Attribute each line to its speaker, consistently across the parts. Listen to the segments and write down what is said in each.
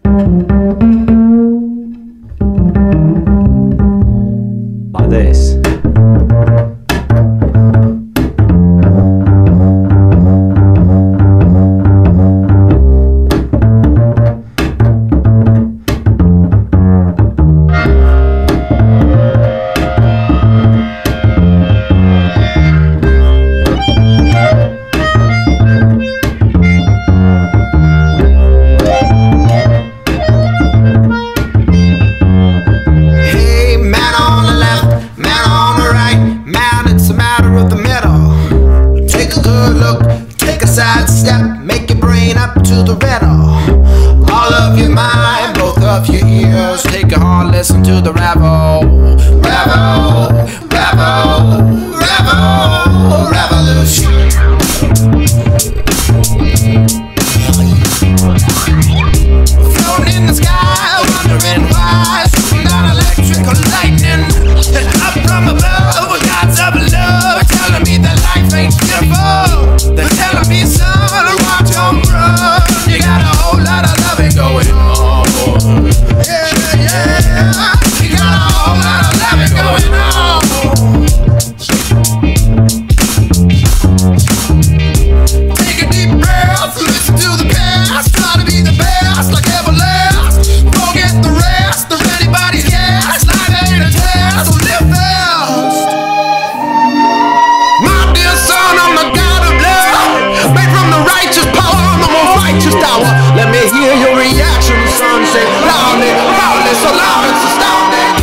Speaker 1: Like this.
Speaker 2: Sidestep, make your brain up to the riddle. All of your mind, both of your ears, take a hard listen to the revel. Revel, revel, revel, revolution. Floating in the sky, wondering why, shooting down electrical lightning. Up from above, with gods of love, telling me that life ain't beautiful. They're telling me, son, watch on run. You got a whole lot of loving going on. Yeah, yeah. You got a whole lot of loving going on. Take a deep breath, listen to the past. Try to be the best, like ever last. Forget the rest of anybody's guess. Life ain't a test, so live fast. My dear son, I'm the God of love, made from the righteous power, the most righteous tower. Let me hear your reaction, son. Say loudly, loudly, so loud it's astounding.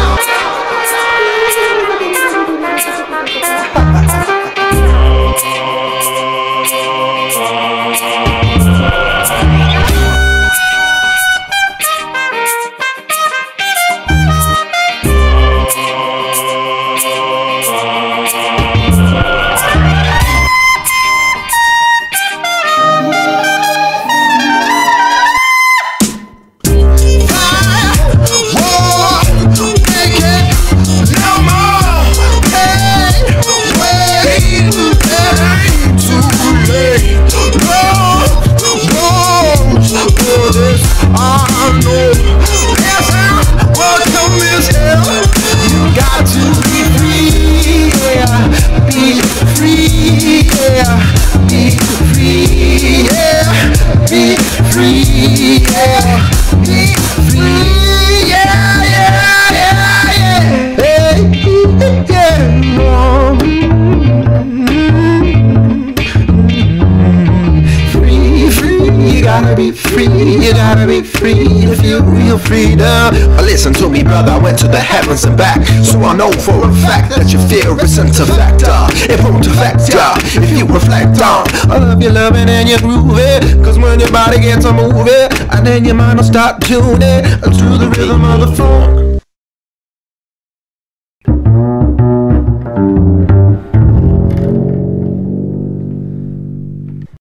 Speaker 2: You gotta be free to feel real freedom. Listen to me, brother, I went to the heavens and back, so I know for a fact that your fear isn't a factor. It won't affect ya if you reflect on all of your loving and your grooving. Cause when your body gets a moving, and then your mind will start tuning to the rhythm of the funk.